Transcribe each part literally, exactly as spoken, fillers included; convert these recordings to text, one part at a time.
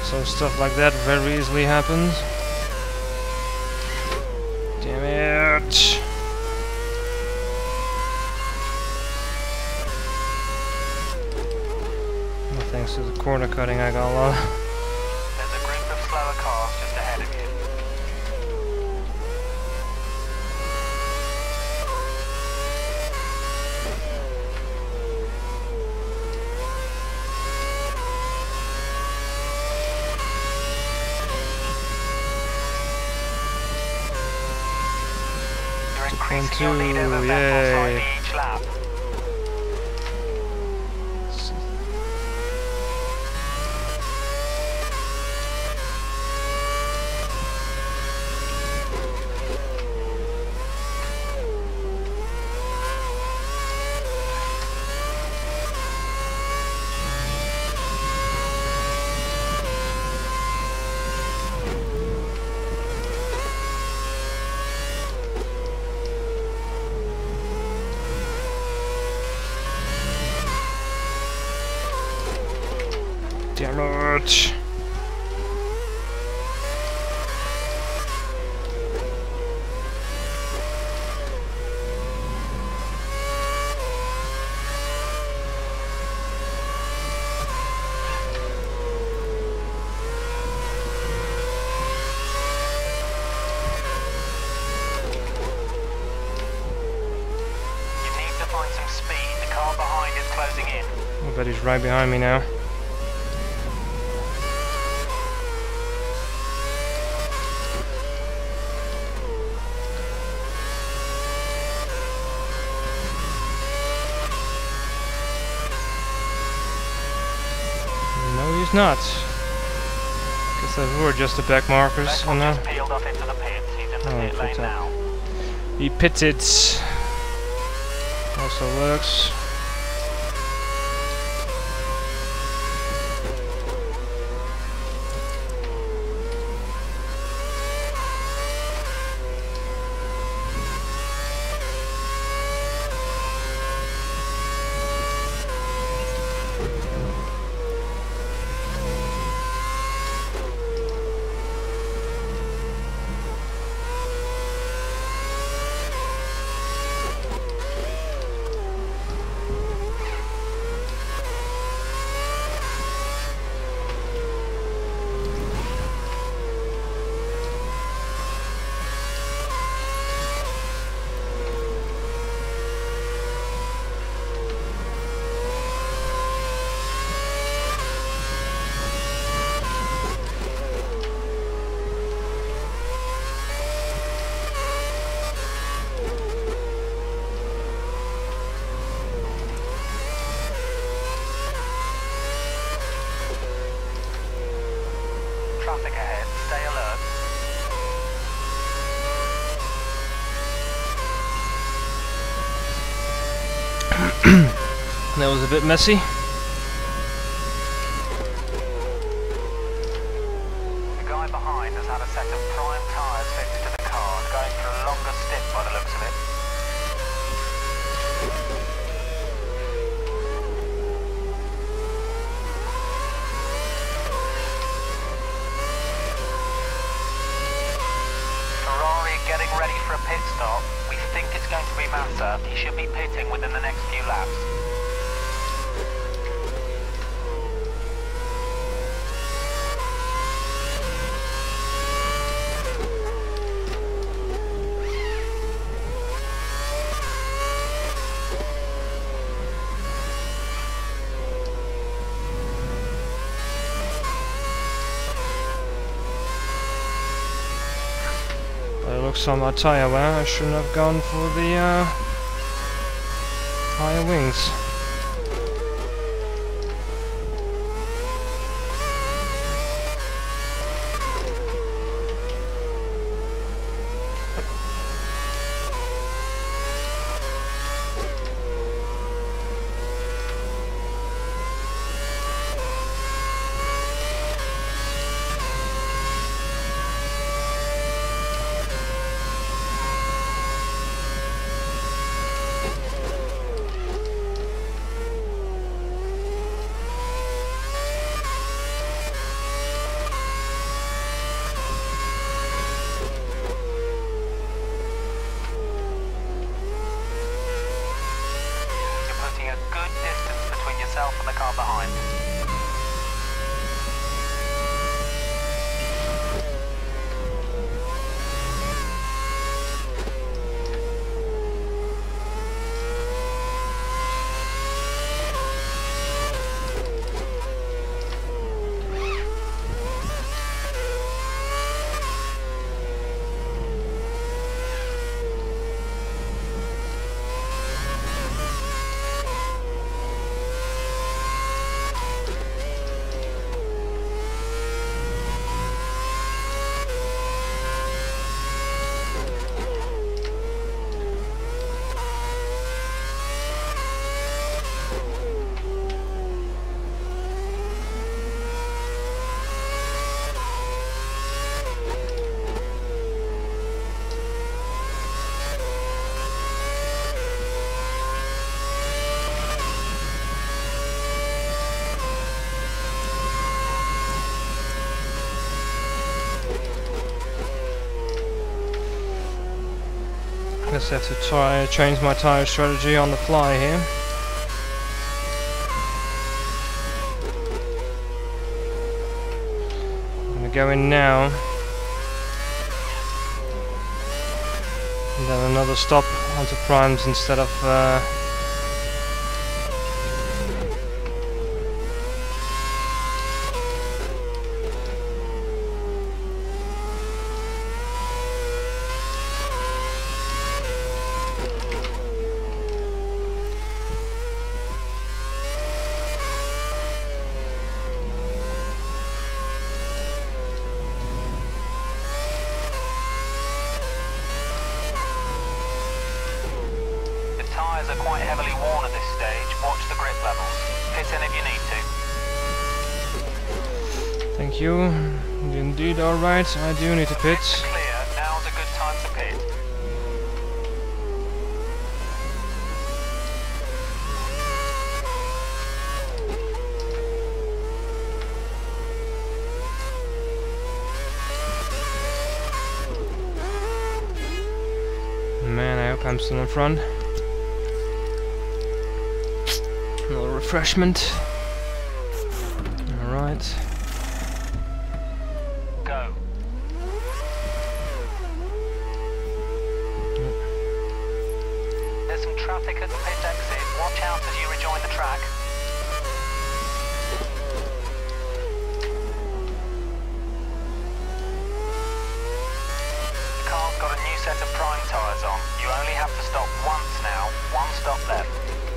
So stuff like that very easily happens. Damn it! Well, thanks to the corner cutting, I got a lot. There's a group of slower cars just ahead of you. One, two, You'll need over yay! each lap. Damn it! I bet he's right behind me now. No, he's not. Guess those were just the backmarkers. Oh no. Peeled off into the pits. He's in the Oh, pit lane pit now. He pitted. Also works. Traffic ahead, stay alert. That was a bit messy. The guy behind has had a set of prime tyres fitted to the car, going for a longer stint by the looks of it. Getting ready for a pit stop. We think it's going to be Massa. He should be pitting within the next few laps. It looks on my tyre wear. I shouldn't have gone for the uh, higher wings. guess I have to try change my tire strategy on the fly here. I'm gonna go in now. And then another stop onto primes instead of uh, Tyres are quite heavily worn at this stage. Watch the grip levels. Pit in if you need to. Thank you. Indeed, alright, I do need to pit. Pits are clear. Now's a good time to pit. Man, I hope I'm still in front. A little refreshment. Alright. Go. Yep. There's some traffic at the pit exit. Watch out as you rejoin the track. The car's got a new set of prime tyres on. You only have to stop once now. One stop left.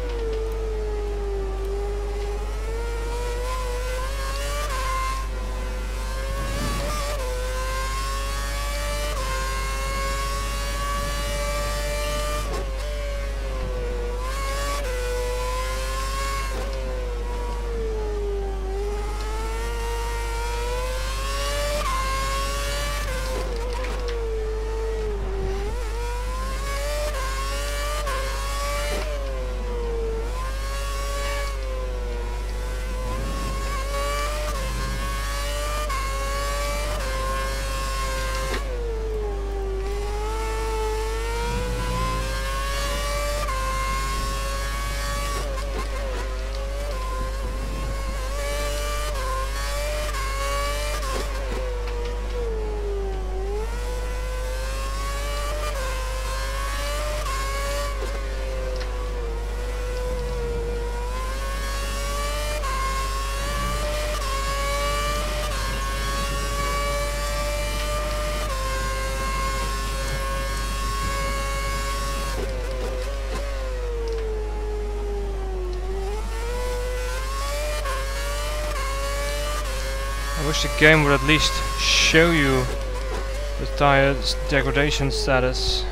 I wish the game would at least show you the tire's degradation status.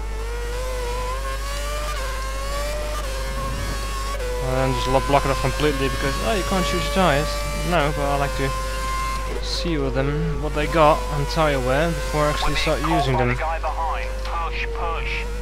And then just lo- block it off completely because, oh, you can't choose your tires. No, but I like to see with them what they got on tire wear before I actually start using them. Guy behind. Push, push.